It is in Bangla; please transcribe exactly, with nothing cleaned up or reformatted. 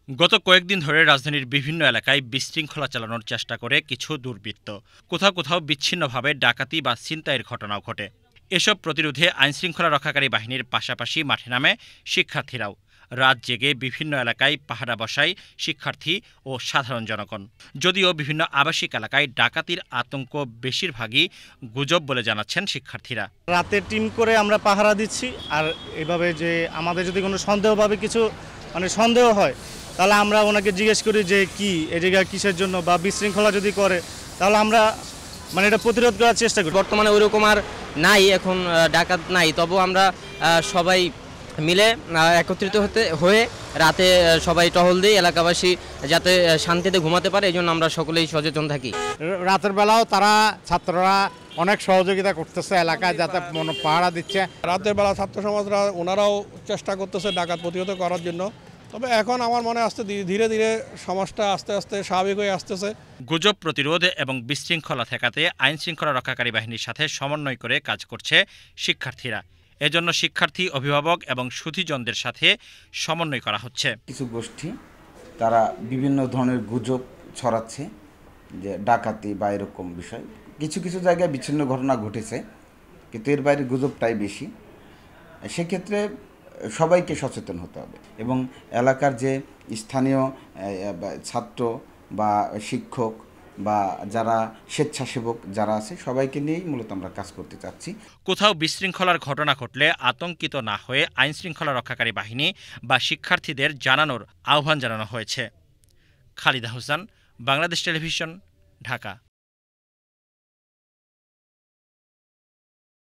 গত কয়েকদিন ধরে রাজধানীর বিভিন্ন এলাকায় বিশৃঙ্খলা চালানোর চেষ্টা করে কিছু দুর্বৃত্ত। কোথাও কোথাও বিচ্ছিন্নভাবে ডাকাতি বা ছিনতাইয়ের ঘটনাও ঘটে। এসব প্রতিরোধে আইনশৃঙ্খলা রক্ষাকারী বাহিনীর পাশাপাশি মাঠে নামে শিক্ষার্থীরাও। রাত জেগে বিভিন্ন এলাকায় পাহারা বসায় শিক্ষার্থী ও সাধারণ জনগণ। যদিও বিভিন্ন আবাসিক এলাকায় ডাকাতির আতঙ্ক বেশিরভাগই গুজব বলে জানাচ্ছেন শিক্ষার্থীরা। রাতে টিম করে আমরা পাহারা দিচ্ছি, আর এভাবে যে আমাদের যদি কোনো সন্দেহভাবে কিছু মানে সন্দেহ হয় তাহলে আমরা ওনাকে জিজ্ঞেস করি যে কি এই জায়গা কিসের জন্য, বা বিশৃঙ্খলা যদি করে তাহলে আমরা মানে এটা প্রতিরোধ করার চেষ্টা করি। বর্তমানে ওইরকম আর নাই, এখন ডাকাত নাই, তবুও আমরা সবাই মিলে একত্রিত হতে হয়ে রাতে সবাই টহল দিই, এলাকাবাসী যাতে শান্তিতে ঘুমাতে পারে এই জন্য আমরা সকলেই সচেতন থাকি। রাতের বেলাও তারা ছাত্ররা অনেক সহযোগিতা করতেছে এলাকায়, যাতে পাহারা দিচ্ছে। রাতের বেলা ছাত্র সমাজরা ওনারাও চেষ্টা করতেছে ডাকাত প্রতিহত করার জন্য। তবে এখন আমার মনে আসছে ধীরে ধীরে সমাজটা আস্তে আস্তে স্বাভাবিক হয়ে আসতেছে। গুজব প্রতিরোধ এবং বিশৃঙ্খলা ঠেকাতে আইনশৃঙ্খলা রক্ষাকারী বাহিনীর সাথে সমন্বয় করে কাজ করছে শিক্ষার্থীরা। এজন্য শিক্ষার্থী, অভিভাবক এবং সুধীজনদের সাথে সমন্বয় করা হচ্ছে। কিছু গোষ্ঠী তারা বিভিন্ন ধরনের গুজব ছড়াচ্ছে যে ডাকাতি বা এরকম বিষয়। কিছু কিছু জায়গায় বিচ্ছিন্ন ঘটনা ঘটেছে, কিন্তু এর বাইরে গুজবটাই বেশি। সেক্ষেত্রে সবাইকে সচেতন হতে হবে এবং এলাকার যে স্থানীয় ছাত্র বা শিক্ষক বা যারা স্বেচ্ছাসেবক যারা আছে সবাইকে নিয়েই মূলত আমরা কাজ করতে চাচ্ছি। কোথাও বিশৃঙ্খলার ঘটনা ঘটলে আতঙ্কিত না হয়ে আইনশৃঙ্খলা রক্ষাকারী বাহিনী বা শিক্ষার্থীদের জানানোর আহ্বান জানানো হয়েছে। খালিদা হোসেন, বাংলাদেশ টেলিভিশন, ঢাকা।